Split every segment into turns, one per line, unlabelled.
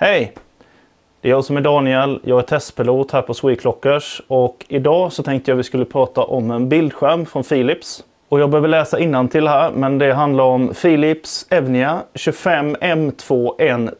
Hej! Det är jag som är Daniel, jag är testpilot här på Sweclockers och idag så tänkte jag vi skulle prata om en bildskärm från Philips. Och jag behöver läsa innantill här, men det handlar om Philips Evnia 25M2N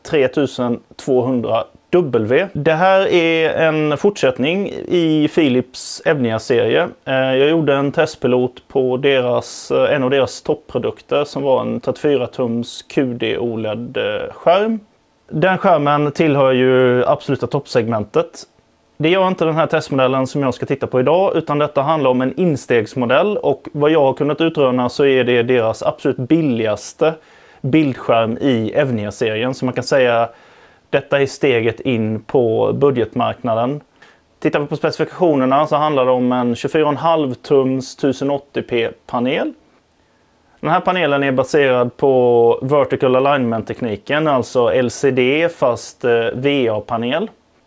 3200W. Det här är en fortsättning i Philips Evnia-serie. Jag gjorde en testpilot på en av deras toppprodukter som var en 34-tums QD OLED-skärm. Den skärmen tillhör ju absoluta toppsegmentet. Det gör inte den här testmodellen som jag ska titta på idag, utan detta handlar om en instegsmodell, och vad jag har kunnat utröna så är det deras absolut billigaste bildskärm i Evnia-serien. Så man kan säga detta är steget in på budgetmarknaden. Tittar vi på specifikationerna så handlar det om en 24,5 tums 1080p-panel. Den här panelen är baserad på Vertical Alignment-tekniken, alltså LCD fast VA-panel.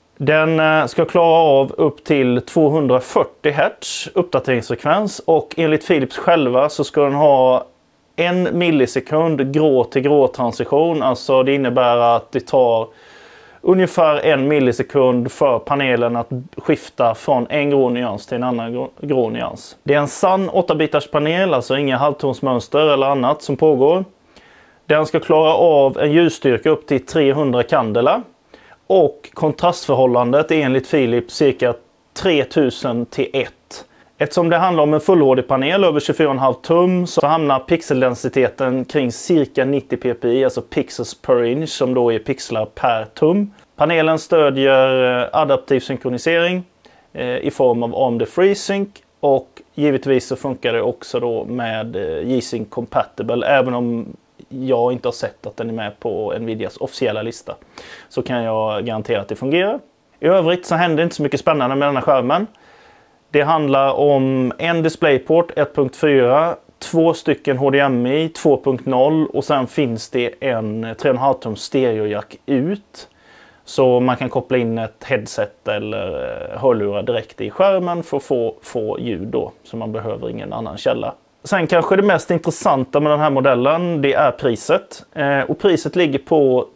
Den ska klara av upp till 240 Hz uppdateringsfrekvens, och enligt Philips själva så ska den ha 1 millisekund grå till grå transition. Alltså det innebär att det tar ungefär 1 millisekund för panelen att skifta från en grå nyans till en annan grå nyans. Det är en sann 8-bitars panel, alltså inga halvtonsmönster eller annat som pågår. Den ska klara av en ljusstyrka upp till 300 candela. Och kontrastförhållandet är enligt Philips cirka 3000 till 1. Eftersom det handlar om en Full HD-panel över 24,5 tum så hamnar pixeldensiteten kring cirka 90 ppi, alltså pixels per inch, som då är pixlar per tum. Panelen stödjer adaptiv synkronisering i form av AMD FreeSync, och givetvis så funkar det också då med G-Sync Compatible, även om jag inte har sett att den är med på Nvidias officiella lista, så kan jag garantera att det fungerar. I övrigt så händer inte så mycket spännande med den här skärmen. Det handlar om en DisplayPort 1.4, 2 stycken HDMI 2.0 och sen finns det en 3,5 tums stereojack ut. Så man kan koppla in ett headset eller hörlurar direkt i skärmen för att få ljud då, så man behöver ingen annan källa. Sen kanske det mest intressanta med den här modellen, det är priset. Och priset ligger på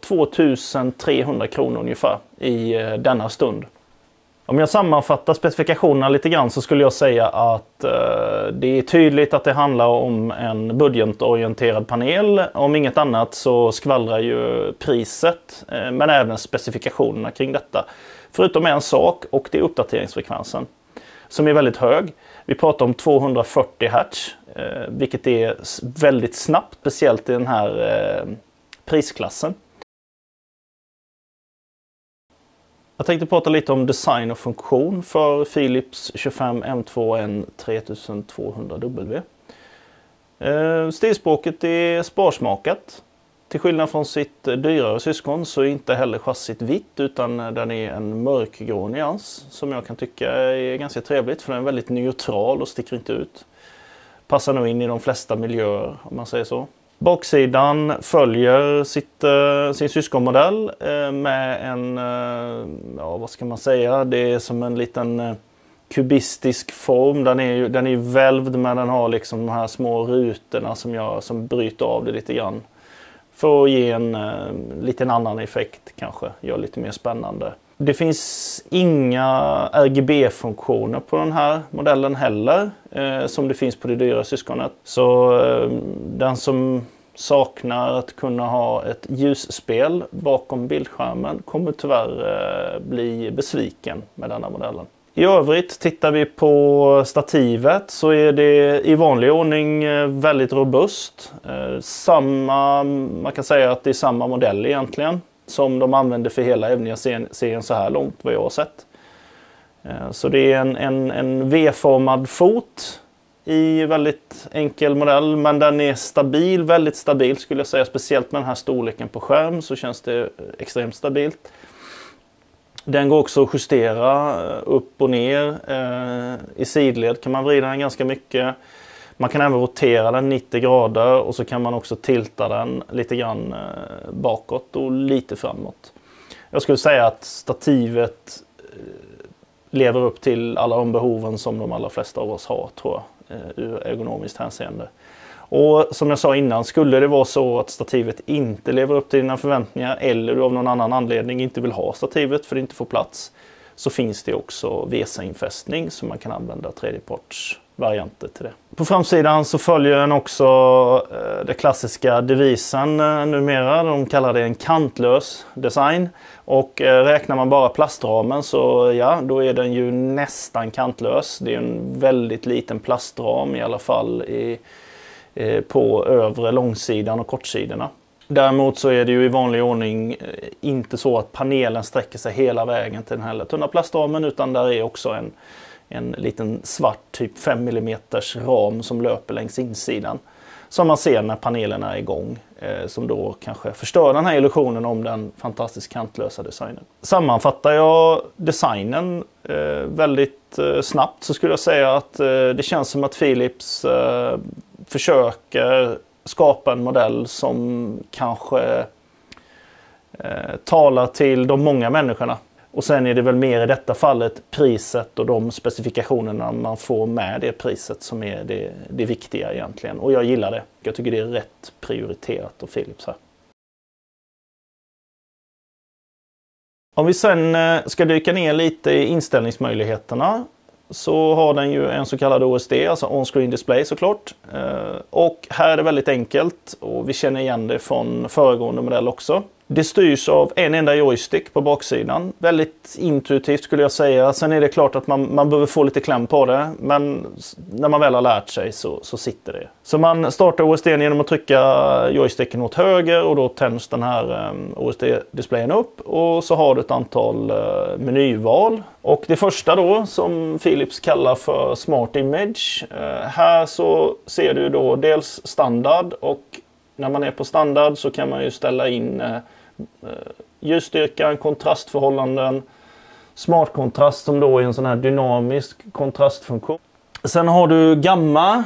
2300 kronor ungefär i denna stund. Om jag sammanfattar specifikationerna lite grann så skulle jag säga att det är tydligt att det handlar om en budgetorienterad panel. Om inget annat så skvallrar ju priset, men även specifikationerna kring detta. Förutom en sak, och det är uppdateringsfrekvensen som är väldigt hög. Vi pratar om 240 Hz, vilket är väldigt snabbt, speciellt i den här prisklassen. Jag tänkte prata lite om design och funktion för Philips 25M2N 3200W. Stilspråket är sparsmakat. Till skillnad från sitt dyrare syskon så är inte heller chassit vitt, utan den är en mörkgrå nyans som jag kan tycka är ganska trevligt, för den är väldigt neutral och sticker inte ut. Passar nog in i de flesta miljöer om man säger så. Baksidan följer sin syskonmodell med en, ja vad ska man säga, det är som en liten kubistisk form. Den är ju välvd, men den har liksom de här små rutorna som bryter av det lite grann. För att ge en liten annan effekt kanske, gör lite mer spännande. Det finns inga RGB-funktioner på den här modellen heller, som det finns på det dyra syskonet. Så den som saknar att kunna ha ett ljusspel bakom bildskärmen kommer tyvärr bli besviken med denna modellen. I övrigt, tittar vi på stativet så är det i vanlig ordning väldigt robust. Man kan säga att det är samma modell egentligen som de använder för hela Evnia-serien så här långt vad jag har sett. Så det är en V-formad fot i väldigt enkel modell, men den är stabil, väldigt stabil skulle jag säga. Speciellt med den här storleken på skärm så känns det extremt stabilt. Den går också att justera upp och ner. I sidled kan man vrida den ganska mycket. Man kan även rotera den 90 grader, och så kan man också tilta den lite grann bakåt och lite framåt. Jag skulle säga att stativet lever upp till alla de behoven som de allra flesta av oss har, tror jag, ur ergonomiskt hänseende. Och som jag sa innan, skulle det vara så att stativet inte lever upp till dina förväntningar eller du av någon annan anledning inte vill ha stativet för det inte får plats, så finns det också VESA-infästning som man kan använda tredjepartsvarianter till det. På framsidan så följer den också det klassiska devisen numera. De kallar det en kantlös design. Och räknar man bara plastramen så ja, då är den ju nästan kantlös. Det är en väldigt liten plastram i alla fall på övre långsidan och kortsidorna. Däremot så är det ju i vanlig ordning inte så att panelen sträcker sig hela vägen till den här tunna plastramen, utan där är också en liten svart typ 5 mm ram som löper längs insidan. Som man ser när panelen är igång. Som då kanske förstör den här illusionen om den fantastiskt kantlösa designen. Sammanfattar jag designen väldigt snabbt så skulle jag säga att det känns som att Philips försöker skapa en modell som kanske talar till de många människorna. Och sen är det väl mer i detta fallet priset och de specifikationerna man får med det priset som är det viktiga egentligen. Och jag gillar det. Jag tycker det är rätt prioriterat av Philips här. Om vi sen ska dyka ner lite i inställningsmöjligheterna så har den ju en så kallad OSD, alltså on-screen display såklart. Och här är det väldigt enkelt och vi känner igen det från föregående modell också. Det styrs av en enda joystick på baksidan. Väldigt intuitivt skulle jag säga. Sen är det klart att man behöver få lite kläm på det. Men när man väl har lärt sig så sitter det. Så man startar OSD genom att trycka joysticken åt höger och då tänds den här OSD-displayen upp. Och så har du ett antal menyval. Och det första då som Philips kallar för Smart Image. Här så ser du då dels standard, och när man är på standard så kan man ju ställa in ljusstyrkan, kontrastförhållanden, smart kontrast som då är en sån här dynamisk kontrastfunktion. Sen har du gamma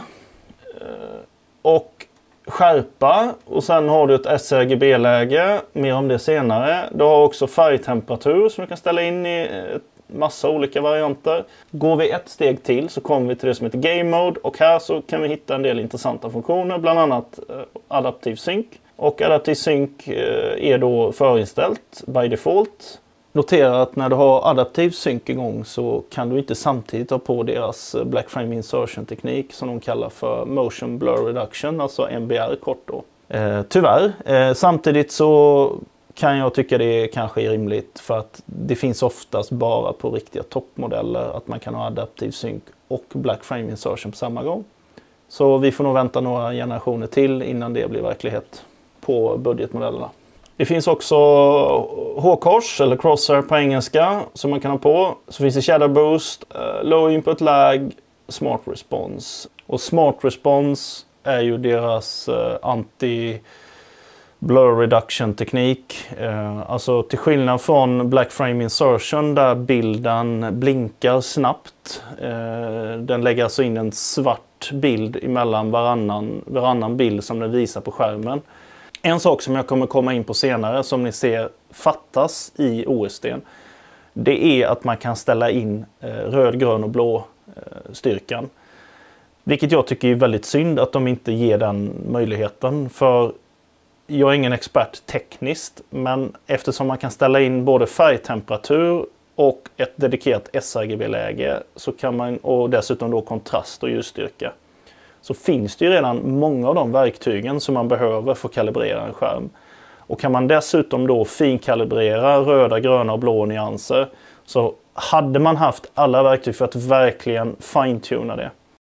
och skärpa, och sen har du ett sRGB-läge, mer om det senare. Du har också färgtemperatur som du kan ställa in i massa olika varianter. Går vi ett steg till så kommer vi till det som heter Game Mode, och här så kan vi hitta en del intressanta funktioner, bland annat adaptiv sync. Och adaptiv sync är då förinställt by default. Notera att när du har adaptiv sync igång så kan du inte samtidigt ha på deras Black Frame Insertion teknik som de kallar för Motion Blur Reduction, alltså MBR kort då. Tyvärr. Samtidigt så kan jag tycka det kanske är rimligt, för att det finns oftast bara på riktiga toppmodeller att man kan ha adaptiv sync och Black Frame Insertion på samma gång. Så vi får nog vänta några generationer till innan det blir verklighet på budgetmodellerna. Det finns också H-kors eller crosshair på engelska som man kan ha på. Så finns det Shadow Boost, Low Input Lag, Smart Response. Och Smart Response är ju deras anti-blur reduction teknik. Alltså till skillnad från Black Frame Insertion där bilden blinkar snabbt. Den lägger alltså in en svart bild emellan varannan bild som den visar på skärmen. En sak som jag kommer komma in på senare som ni ser fattas i OSD:n, det är att man kan ställa in röd, grön och blå styrkan. Vilket jag tycker är väldigt synd att de inte ger den möjligheten, för jag är ingen expert tekniskt, men eftersom man kan ställa in både färgtemperatur och ett dedikerat sRGB-läge så kan man, och dessutom då kontrast och ljusstyrka, så finns det ju redan många av de verktygen som man behöver för att kalibrera en skärm. Och kan man dessutom då finkalibrera röda, gröna och blå nyanser, så hade man haft alla verktyg för att verkligen fine-tuna det.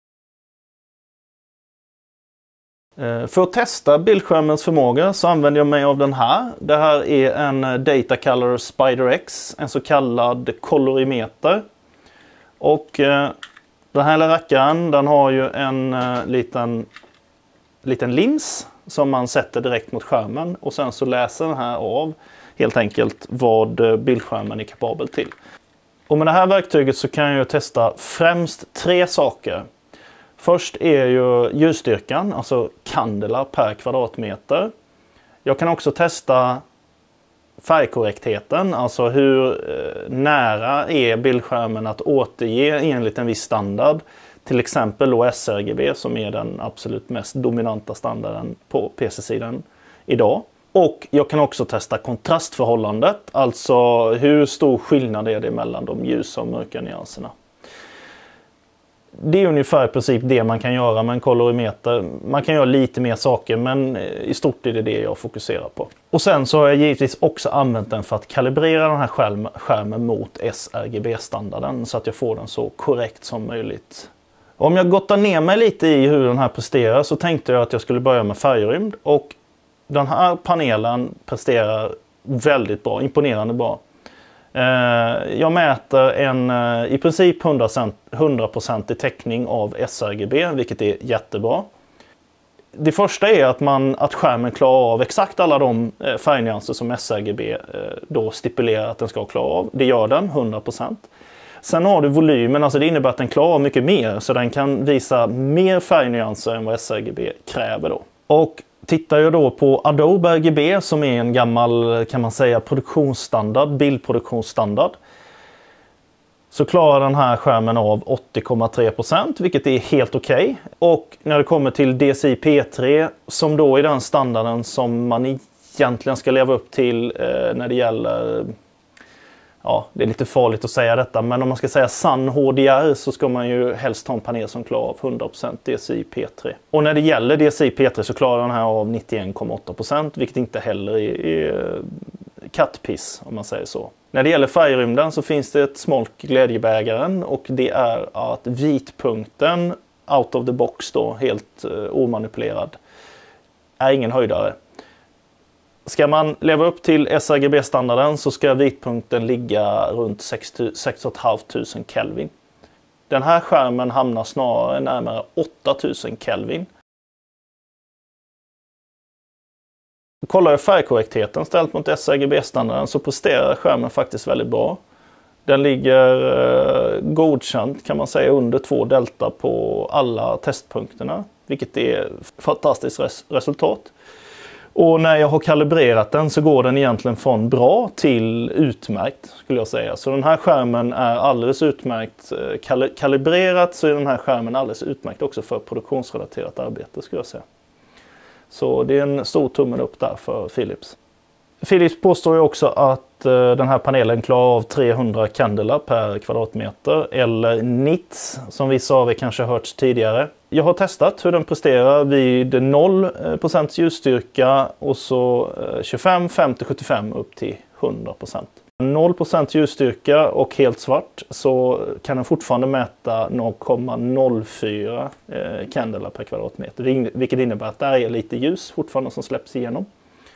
För att testa bildskärmens förmåga så använder jag mig av den här. Det här är en Datacolor Spider-X, en så kallad kolorimeter. Och den här rackaren, den har ju en liten lins som man sätter direkt mot skärmen. Och sen så läser den här av helt enkelt vad bildskärmen är kapabel till. Och med det här verktyget så kan jag testa främst 3 saker. Först är ju ljusstyrkan, alltså kandelar per kvadratmeter. Jag kan också testa färgkorrektheten, alltså hur nära är bildskärmen att återge enligt en viss standard Till exempel då sRGB som är den absolut mest dominanta standarden på PC-sidan idag. Och jag kan också testa kontrastförhållandet, alltså hur stor skillnad är det mellan de ljusa och mörka nyanserna. Det är ungefär i princip det man kan göra med en kolorimeter. Man kan göra lite mer saker, men i stort är det jag fokuserar på. Och sen så har jag givetvis också använt den för att kalibrera den här skärmen mot sRGB-standarden så att jag får den så korrekt som möjligt. Om jag gottar ner mig lite i hur den här presterar så tänkte jag att jag skulle börja med färgrymd. Och den här panelen presterar väldigt bra, imponerande bra. Jag mäter en i princip 100% täckning av sRGB, vilket är jättebra. Det första är att skärmen klarar av exakt alla de färgnyanser som sRGB då stipulerar att den ska klara av. Det gör den, 100%. Sen har du volymen, alltså det innebär att den klarar av mycket mer, så den kan visa mer färgnyanser än vad sRGB kräver då. Och tittar jag då på Adobe RGB som är en gammal, kan man säga, produktionsstandard, bildproduktionsstandard, så klarar den här skärmen av 80,3%, vilket är helt okej. Och när det kommer till DCI P3, som då är den standarden som man egentligen ska leva upp till när det gäller, ja, det är lite farligt att säga detta, men om man ska säga sann HDR så ska man ju helst ha en panel som klarar av 100% DCI P3. Och när det gäller DCI P3 så klarar den här av 91,8%, vilket inte heller är kattpiss om man säger så. När det gäller färgrymden så finns det ett smolk i glädjebägaren, och det är att vitpunkten out of the box då, helt omanipulerad, är ingen höjdare. Ska man leva upp till sRGB-standarden så ska vitpunkten ligga runt 6 500 Kelvin. Den här skärmen hamnar snarare närmare 8000 Kelvin. Kollar jag färgkorrektheten ställt mot sRGB-standarden så presterar skärmen faktiskt väldigt bra. Den ligger godkänt, kan man säga, under 2 delta på alla testpunkterna, vilket är ett fantastiskt resultat. Och när jag har kalibrerat den så går den egentligen från bra till utmärkt, skulle jag säga. Så den här skärmen är alldeles utmärkt. Kalibrerat så är den här skärmen alldeles utmärkt också för produktionsrelaterat arbete, skulle jag säga. Så det är en stor tummen upp där för Philips. Philips påstår ju också att den här panelen klarar av 300 kandela per kvadratmeter, eller nits som vissa av er kanske har hört tidigare. Jag har testat hur den presterar vid 0% ljusstyrka och så 25, 50, 75 upp till 100%. 0% ljusstyrka och helt svart så kan den fortfarande mäta 0,04 kandela per kvadratmeter, vilket innebär att där är lite ljus fortfarande som släpps igenom.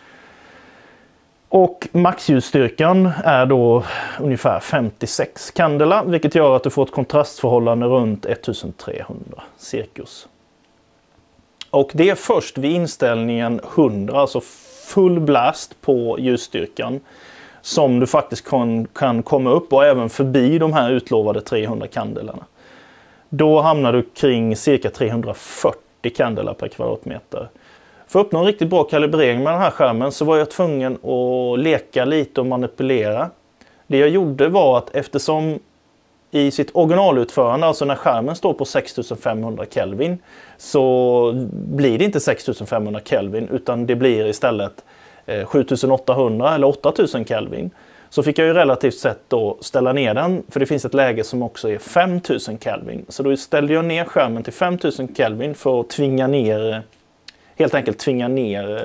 Och maxljusstyrkan är då ungefär 56 kandela, vilket gör att du får ett kontrastförhållande runt 1300 cirkus. Och det är först vid inställningen 100, alltså full blast på ljusstyrkan, som du faktiskt kan komma upp och även förbi de här utlovade 300 kandelarna. Då hamnar du kring cirka 340 kandela per kvadratmeter. För att uppnå en riktigt bra kalibrering med den här skärmen så var jag tvungen att leka lite och manipulera. Det jag gjorde var att eftersom i sitt originalutförande, alltså när skärmen står på 6500 Kelvin, så blir det inte 6500 Kelvin utan det blir istället 7800 eller 8000 Kelvin. Så fick jag ju relativt sett då ställa ner den, för det finns ett läge som också är 5000 Kelvin. Så då ställde jag ner skärmen till 5000 Kelvin för att helt enkelt tvinga ner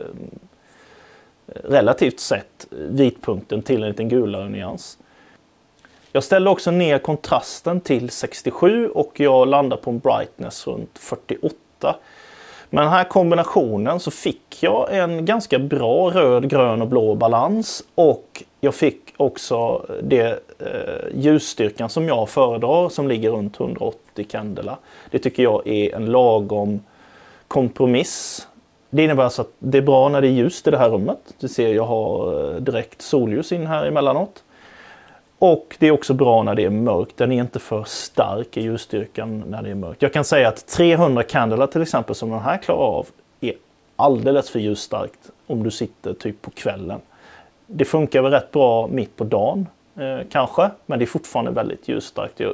relativt sett vitpunkten till en liten gulare nyans. Jag ställde också ner kontrasten till 67 och jag landade på en brightness runt 48. Med den här kombinationen så fick jag en ganska bra röd, grön och blå balans, och jag fick också det ljusstyrkan som jag föredrar, som ligger runt 180 kandela. Det tycker jag är en lagom kompromiss. Det innebär alltså att det är bra när det är ljust i det här rummet. Du ser, jag har direkt solljus in här emellanåt. Och det är också bra när det är mörkt. Den är inte för stark i ljusstyrkan när det är mörkt. Jag kan säga att 300 kandela till exempel som den här klarar av är alldeles för ljusstarkt om du sitter typ på kvällen. Det funkar väl rätt bra mitt på dagen kanske, men det är fortfarande väldigt ljusstarkt.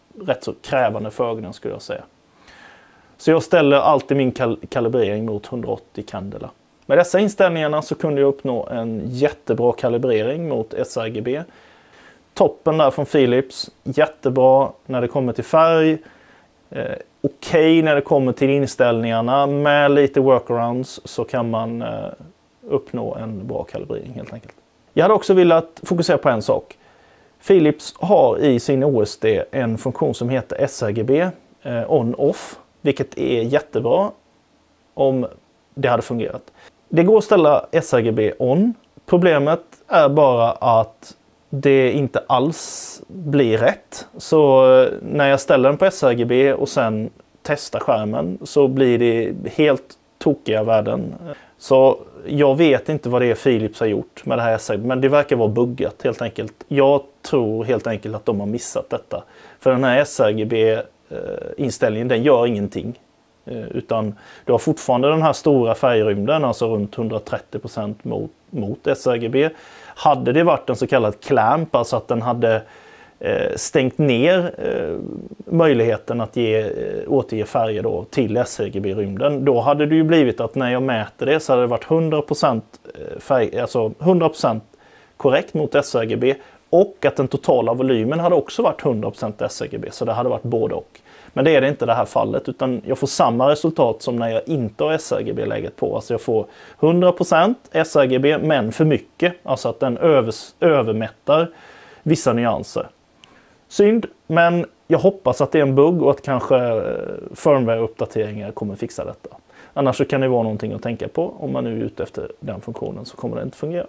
rätt så krävande för ögonen skulle jag säga. Så jag ställer alltid min kalibrering mot 180 candela. Med dessa inställningarna så kunde jag uppnå en jättebra kalibrering mot sRGB. Toppen där från Philips, jättebra när det kommer till färg. Okej när det kommer till inställningarna. Med lite workarounds så kan man uppnå en bra kalibrering helt enkelt. Jag hade också velat fokusera på en sak. Philips har i sin OSD en funktion som heter sRGB on-off. Vilket är jättebra om det hade fungerat. Det går att ställa sRGB on. Problemet är bara att det inte alls blir rätt. Så när jag ställer den på sRGB och sen testar skärmen så blir det helt tokiga värden. Så jag vet inte vad det är Philips har gjort med det här sRGB, men det verkar vara buggat helt enkelt. Jag tror helt enkelt att de har missat detta. För den här sRGB-inställningen den gör ingenting. Utan du har fortfarande den här stora färgrymden, alltså runt 130% mot sRGB. Hade det varit en så kallad clamp, alltså att den hade stängt ner möjligheten att återge färger då till sRGB-rymden. Då hade det ju blivit att när jag mäter det så hade det varit 100% färg, alltså 100% korrekt mot sRGB, och att den totala volymen hade också varit 100% sRGB, så det hade varit både och. Men det är det inte i det här fallet, utan jag får samma resultat som när jag inte har sRGB-läget på. Alltså jag får 100% sRGB men för mycket, alltså att den övermättar vissa nyanser. Synd, men jag hoppas att det är en bugg och att kanske firmware-uppdateringar kommer fixa detta. Annars så kan det vara någonting att tänka på. Om man nu är ute efter den funktionen så kommer det inte fungera.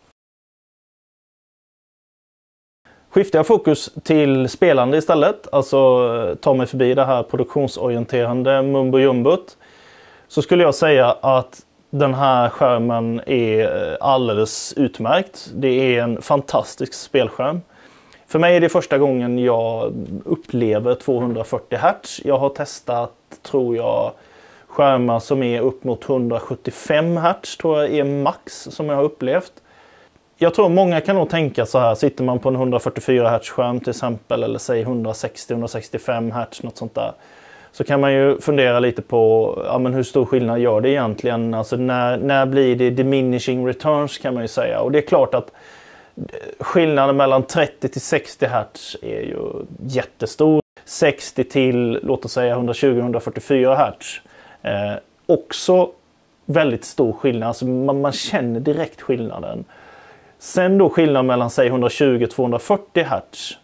Skiftar jag fokus till spelande istället, alltså ta mig förbi det här produktionsorienterande mumbo jumbot, så skulle jag säga att den här skärmen är alldeles utmärkt. Det är en fantastisk spelskärm. För mig är det första gången jag upplever 240 Hz. Jag har testat, tror jag, skärmar som är upp mot 175 Hz, tror jag är max som jag har upplevt. Jag tror många kan nog tänka så här, sitter man på en 144 Hz-skärm till exempel, eller säg 160-165 Hz, något sånt där, så kan man ju fundera lite på ja, men hur stor skillnad gör det egentligen? Alltså när blir det diminishing returns, kan man ju säga. Och det är klart att skillnaden mellan 30 till 60 Hz är ju jättestor. 60 till, låt oss säga 120-144 Hz. Också väldigt stor skillnad, alltså man känner direkt skillnaden. Sen då skillnaden mellan säg 120-240 Hz.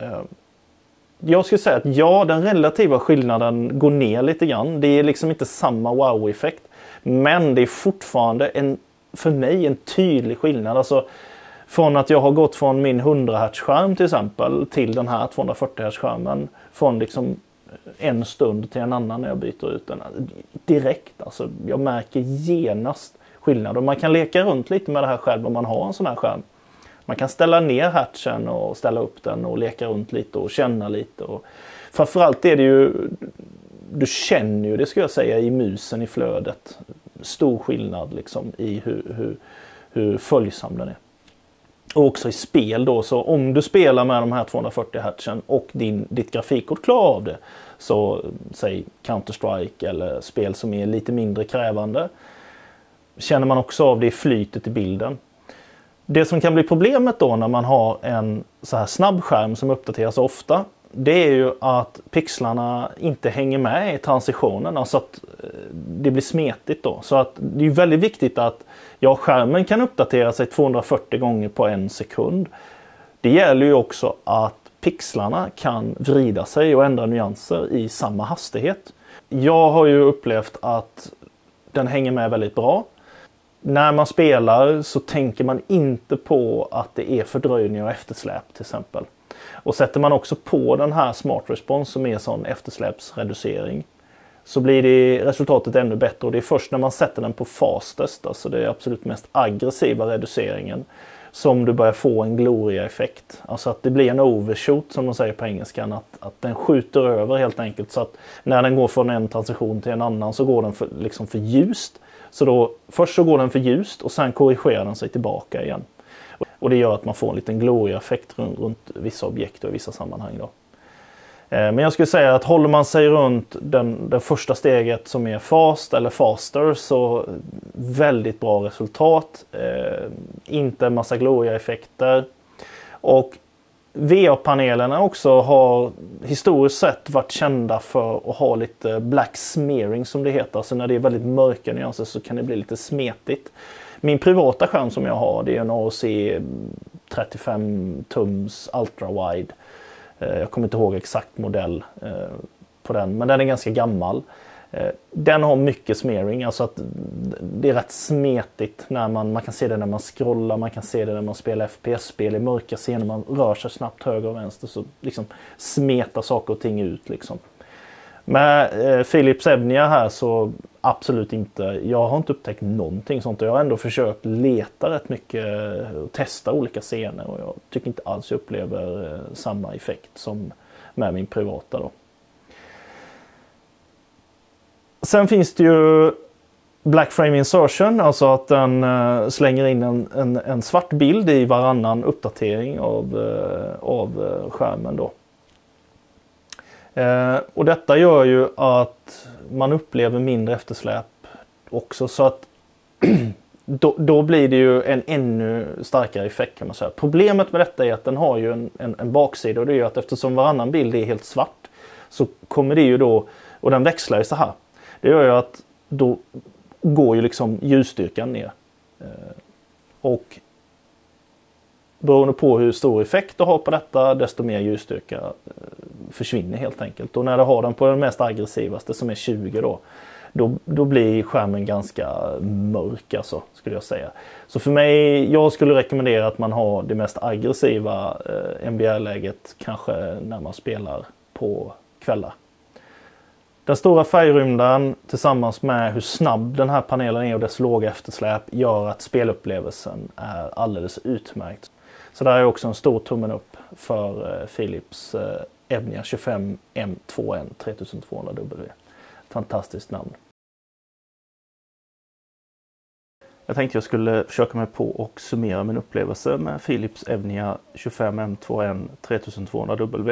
Jag skulle säga att ja, den relativa skillnaden går ner lite grann. Det är liksom inte samma wow-effekt. Men det är fortfarande för mig en tydlig skillnad. Alltså från att jag har gått från min 100 Hz-skärm till exempel till den här 240 Hz-skärmen. Från liksom en stund till en annan när jag byter ut den. Direkt, alltså jag märker genast skillnad. Och man kan leka runt lite med det här själv om man har en sån här skärm. Man kan ställa ner hertzen och ställa upp den och leka runt lite och känna lite. Och framförallt är det ju, du känner ju det ska jag säga i musen i flödet. Stor skillnad liksom i hur följsam den är. Och också i spel då, så om du spelar med de här 240 Hz och ditt grafikkort klarar av det, så säg Counter-Strike eller spel som är lite mindre krävande, känner man också av det i flytet i bilden. Det som kan bli problemet då när man har en så här snabb skärm som uppdateras ofta, det är ju att pixlarna inte hänger med i transitionen, alltså att det blir smetigt då. Så att det är väldigt viktigt att skärmen kan uppdatera sig 240 gånger på en sekund. Det gäller ju också att pixlarna kan vrida sig och ändra nyanser i samma hastighet. Jag har ju upplevt att den hänger med väldigt bra. När man spelar så tänker man inte på att det är fördröjning och eftersläp till exempel. Och sätter man också på den här Smart Response som är sån eftersläpsreducering, så blir det resultatet ännu bättre. Och det är först när man sätter den på fastest, alltså det är absolut mest aggressiva reduceringen, som du börjar få en gloria-effekt. Alltså att det blir en overshoot som de säger på engelskan, att den skjuter över helt enkelt. Så att när den går från en transition till en annan så går den för ljust. Så då först så går den för ljust och sen korrigerar den sig tillbaka igen. Och det gör att man får en liten gloria-effekt runt vissa objekt och i vissa sammanhang då. Men jag skulle säga att håller man sig runt det första steget som är fast eller faster, så väldigt bra resultat. Inte en massa gloria-effekter. Och VA-panelerna också har historiskt sett varit kända för att ha lite black smearing som det heter. Så när det är väldigt mörka nyanser så kan det bli lite smetigt. Min privata skärm som jag har, det är en AOC 35 tums ultra wide. Jag kommer inte ihåg exakt modell på den, men den är ganska gammal. Den har mycket smearing, alltså att det är rätt smetigt när man kan se det när man scrollar, man kan se det när man spelar FPS-spel i mörka scener, man rör sig snabbt höger och vänster, så liksom smetar saker och ting ut liksom. Med Philips Evnia här så absolut inte. Jag har inte upptäckt någonting sånt. Jag har ändå försökt leta rätt mycket och testa olika scener, och jag tycker inte alls jag upplever samma effekt som med min privata då. Sen finns det ju Black Frame Insertion, alltså att den slänger in en svart bild i varannan uppdatering av skärmen då. Och detta gör ju att man upplever mindre eftersläp också, så att då blir det ju en ännu starkare effekt kan man säga. Problemet med detta är att den har ju en baksida, och det är ju att eftersom varannan bild är helt svart så kommer det ju då, och den växlar ju så här. Det gör ju att då går ju liksom ljusstyrkan ner. Och beroende på hur stor effekt du har på detta, desto mer ljusstyrka försvinner helt enkelt. Och när du har den på den mest aggressivaste som är 20 då blir skärmen ganska mörk alltså, skulle jag säga. Så för mig, jag skulle rekommendera att man har det mest aggressiva NBR-läget kanske när man spelar på kvällar. Den stora färgrymden tillsammans med hur snabb den här panelen är och dess låga eftersläp gör att spelupplevelsen är alldeles utmärkt. Så där är också en stor tummen upp för Philips Evnia 25 M2N 3200W. Fantastiskt namn. Jag tänkte jag skulle försöka mig på och summera min upplevelse med Philips Evnia 25 M2N 3200W.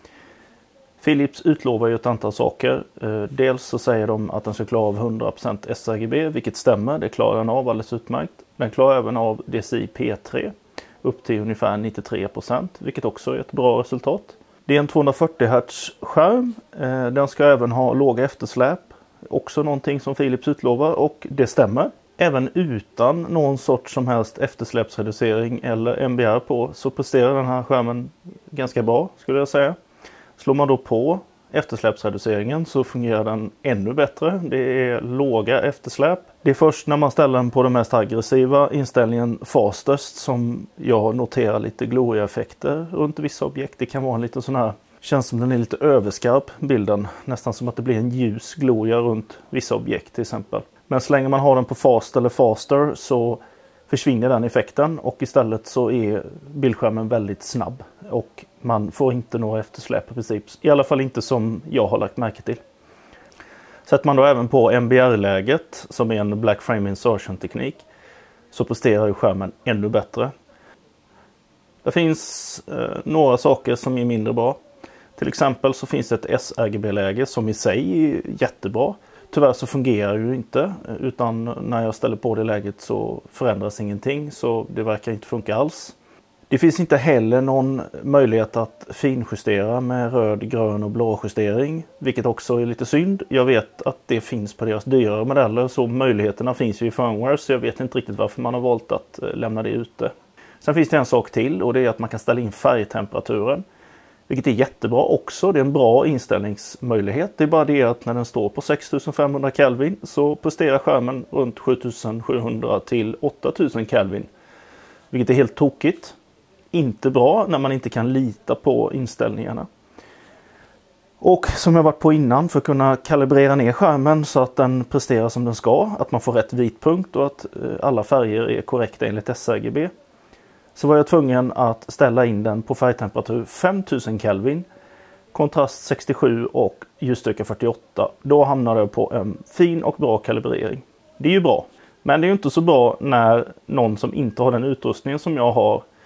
Philips utlovar ju ett antal saker. Dels så säger de att den ska klara av 100% sRGB, vilket stämmer. Det klarar den av alldeles utmärkt. Den klarar även av DCI P3 upp till ungefär 93%, vilket också är ett bra resultat. Det är en 240 Hz skärm. Den ska även ha låga eftersläp. Också någonting som Philips utlovar, och det stämmer. Även utan någon sorts som helst eftersläpsreducering eller NBR på så presterar den här skärmen ganska bra, skulle jag säga. Slår man då på eftersläpsreduceringen så fungerar den ännu bättre. Det är låga eftersläp. Det är först när man ställer den på den mest aggressiva inställningen fastest som jag noterar lite gloria-effekter runt vissa objekt. Det kan vara en lite sån här, känns som den är lite överskarp bilden. Nästan som att det blir en ljus gloria runt vissa objekt till exempel. Men så länge man har den på fast eller faster så försvinner den effekten, och istället så är bildskärmen väldigt snabb och man får inte några eftersläp i princip. I alla fall inte som jag har lagt märke till. Sätter man då även på NBR-läget som är en Black Frame Insertion teknik så presterar ju skärmen ännu bättre. Det finns några saker som är mindre bra. Till exempel så finns det ett sRGB-läge som i sig är jättebra. Tyvärr så fungerar det ju inte, utan när jag ställer på det läget så förändras ingenting, så det verkar inte funka alls. Det finns inte heller någon möjlighet att finjustera med röd, grön och blå justering, vilket också är lite synd. Jag vet att det finns på deras dyrare modeller, så möjligheterna finns ju i firmware, så jag vet inte riktigt varför man har valt att lämna det ute. Sen finns det en sak till, och det är att man kan ställa in färgtemperaturen. Vilket är jättebra också. Det är en bra inställningsmöjlighet. Det är bara det att när den står på 6500 Kelvin så presterar skärmen runt 7700 till 8000 Kelvin. Vilket är helt tokigt. Inte bra när man inte kan lita på inställningarna. Och som jag varit på innan, för att kunna kalibrera ner skärmen så att den presterar som den ska. Att man får rätt vitpunkt och att alla färger är korrekta enligt sRGB. Så var jag tvungen att ställa in den på färgtemperatur 5000 Kelvin, kontrast 67 och ljusstyrka 48. Då hamnar jag på en fin och bra kalibrering. Det är ju bra, men det är ju inte så bra när någon som inte har den utrustningen som jag har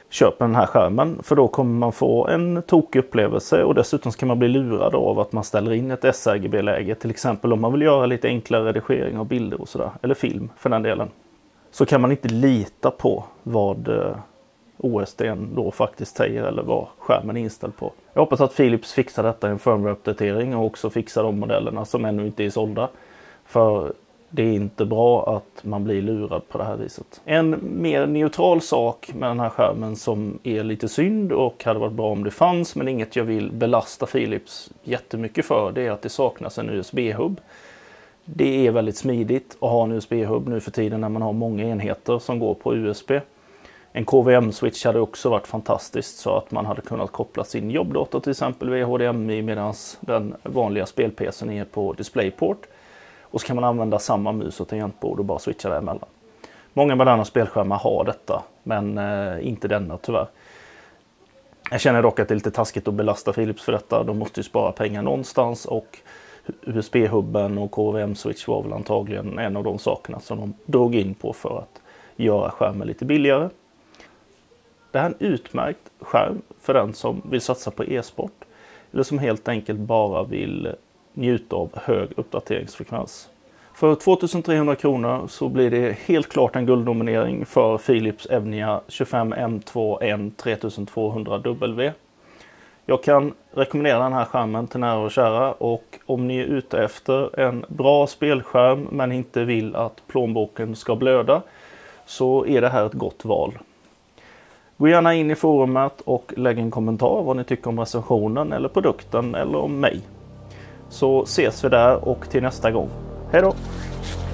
köp den här skärmen, för då kommer man få en tokig upplevelse och dessutom kan man bli lurad av att man ställer in ett sRGB-läge, till exempel om man vill göra lite enklare redigering av bilder och sådär, eller film för den delen. Så kan man inte lita på vad OSD:n då faktiskt säger eller vad skärmen är inställd på. Jag hoppas att Philips fixar detta i en firmware-uppdatering och också fixar de modellerna som ännu inte är sålda. För det är inte bra att man blir lurad på det här viset. En mer neutral sak med den här skärmen som är lite synd och hade varit bra om det fanns, men inget jag vill belasta Philips jättemycket för, det är att det saknas en USB-hub. Det är väldigt smidigt att ha en USB-hub nu för tiden när man har många enheter som går på USB. En KVM-switch hade också varit fantastiskt, så att man hade kunnat koppla sin jobbdator till exempel via HDMI medan den vanliga spel-PC:n är på DisplayPort. Och så kan man använda samma mus och tangentbord och bara switcha däremellan. Många moderna spelskärmar har detta, men inte denna tyvärr. Jag känner dock att det är lite taskigt att belasta Philips för detta. De måste ju spara pengar någonstans och USB-hubben och KVM-switch var väl antagligen en av de sakerna som de drog in på för att göra skärmen lite billigare. Det här är en utmärkt skärm för den som vill satsa på e-sport eller som helt enkelt bara vill njuta av hög uppdateringsfrekvens. För 2300 kronor så blir det helt klart en guldnominering för Philips Evnia 25M2N 3200W. Jag kan rekommendera den här skärmen till nära och kära, och om ni är ute efter en bra spelskärm men inte vill att plånboken ska blöda så är det här ett gott val. Gå gärna in i forumet och lägg en kommentar vad ni tycker om recensionen eller produkten eller om mig. Så ses vi där och till nästa gång. Hej då!